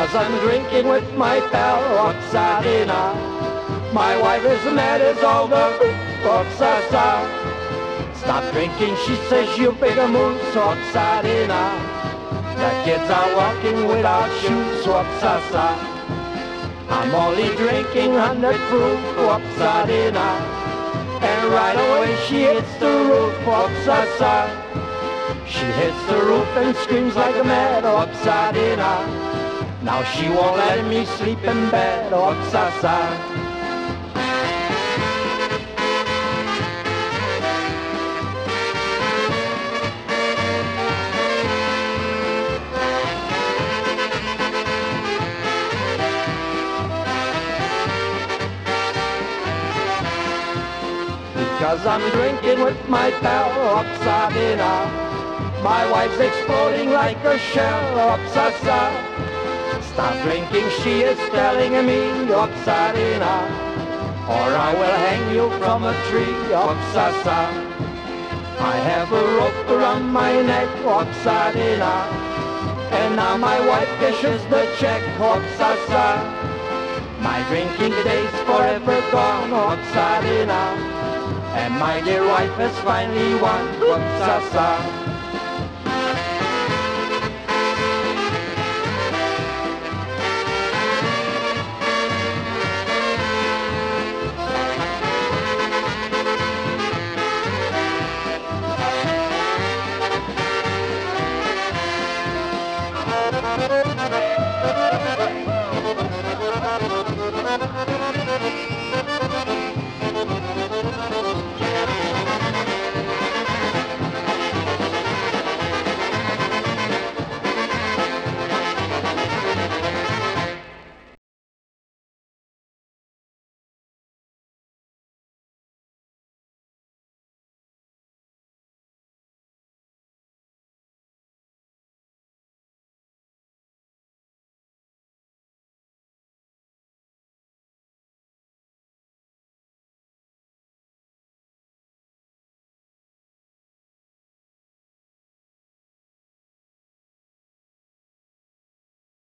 Because I'm drinking with my pal, Oksana. My wife is mad as all the Oksasa. Stop drinking, she says, you bigger moose, Oksana. The kids are walking without shoes, Oksasa. I'm only drinking 100 proof, Oksana. And right away she hits the roof, Oksasa. She hits the roof and screams like a mad Oksana. Now she won't let me sleep in bed, Oksasa. Because I'm drinking with my pal, Oksana. My wife's exploding like a shell, Oksasa. Stop drinking, she is telling me, Oksana, or I will hang you from a tree, Oksasa. I have a rope around my neck, Oksana, and now my wife cashes the check, Oksasa. My drinking days forever gone, Oksana, and my dear wife has finally won, Oksasa. Thank you.